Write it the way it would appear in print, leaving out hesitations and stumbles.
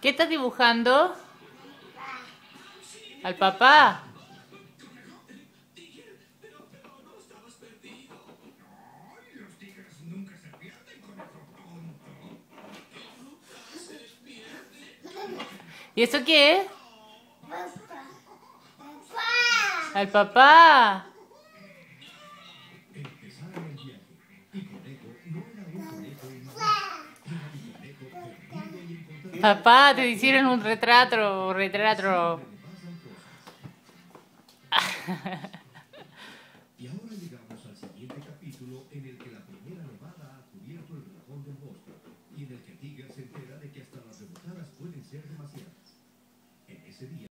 ¿Qué estás dibujando? ¿Al papá? ¿Y eso qué es? ¿Al papá? Papá, te hicieron un retrato. Y ahora llegamos al siguiente capítulo en el que la primera nevada ha cubierto el dragón del bosque y en el que Tigger se entera de que hasta las rebotadas pueden ser demasiadas. En ese día